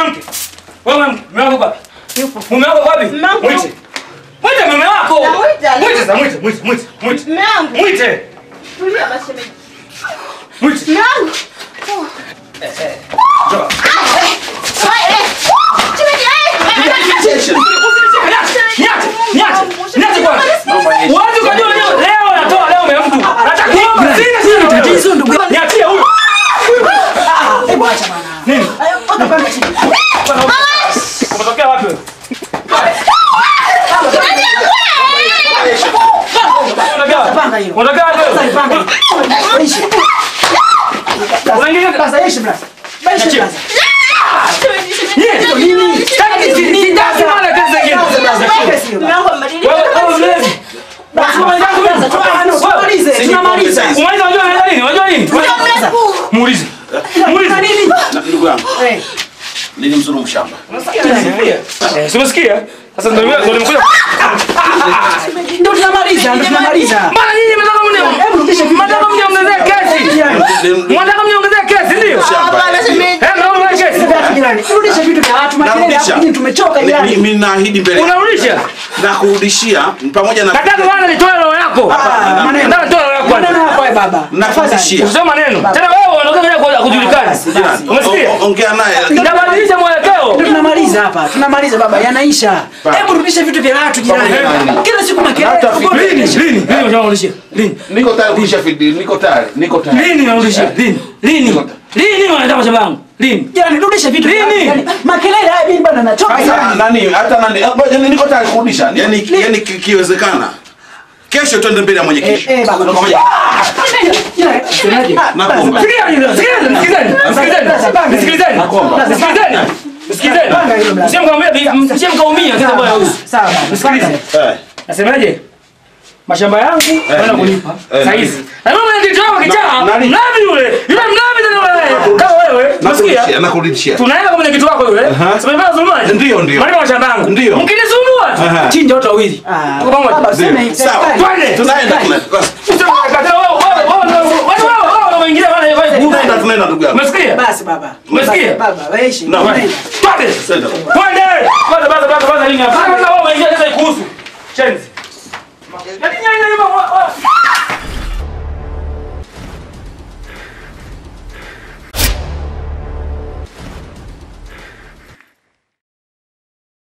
Mwanamke. Wewe mume wako wapi? Mume wako wapi? Mwite. Mwite mume wako. Mwite sasa, mwite. Mume wangu. Mwite. Tulia basi shemeji. Mwite. Mume wangu. Njoo. Niache kwanza. Watu kujua leo natoa leo mimi mtu. Atakuomba sina tatizo ndugu. Niachie huyo. Hebu acha bana. Nini? Utapanga chini. Umetokea wapi wewe? Utapanga hiyo. Unataka wapi wewe? Ishi. Unaingia Sasa ishi basi. Ishi basi. Nini? Ni kazi mara kazi nyingine. Mlango mbadilika. Wewe mlezi. Tunamaliza. Unajua nini? Muulize. Ndugu yangu. Nini mzuru mshamba? Umesikia? Sasa ndio nimekuja. Ndio tunamaliza. Mbona nyinyi mnataka mniongezee kesi? Mnataka mniongezee kesi ndio? Hapana shemeji. Naomba kesi. Rudisha vitu vya watu makelele tumechoka jirani. Mimi naahidi mbele. Unarudisha? Na kurudishia pamoja na Nataka bwana nitoe roho yako. Nataka nitoe roho yako. Maneno yako wewe baba. nakurudishia. Usisema maneno. Tena wewe unaongea kujulikana. Umesikia? Ongea naye. Nitabadilisha mwelekeo. Tunamaliza hapa. Tunamaliza baba, yanaisha. Hebu rudisha vitu vya watu jirani. Kila siku makelele. Lini unarudishia? Lini? Niko tayari kurudisha video. Niko tayari. Lini unarudishia? Lini unataka sababu? Lini? Jirani rudisha vitu vya watu. Makelele haya mimi bado nachoka. Nani hata nani niko tayari kurudisha. Yani kiwezekana. Kesho twende mbele ya mwenyekiti. Baba. Nakuomba. Msiamkaumia kisa bwana huyu. Sawa. Msikilize. Nasemaje? Mashamba yangu wana kunipa saa hizi. Na mama ndio kichaa. Mlavi yule. Yule mlavi ndio wewe. Kama wewe. Unasikia? Nakurudishia. Tunaenda kwa mwenyekiti wako yule. Sema bana zulumaji. Ndio. Mali mashamba yangu. Ndio. Mkinisumbua. Chinja watu wawili. Tuko pamoja. Sawa. Twende. Tunaenda. Tunaenda ndugu yangu. Umesikia? Basi baba. Umesikia? Baba, weishi. Twende. Twende. Twende. Basi nini hapa? Sasa wewe unaingia sasa kuhusu. Chenzi.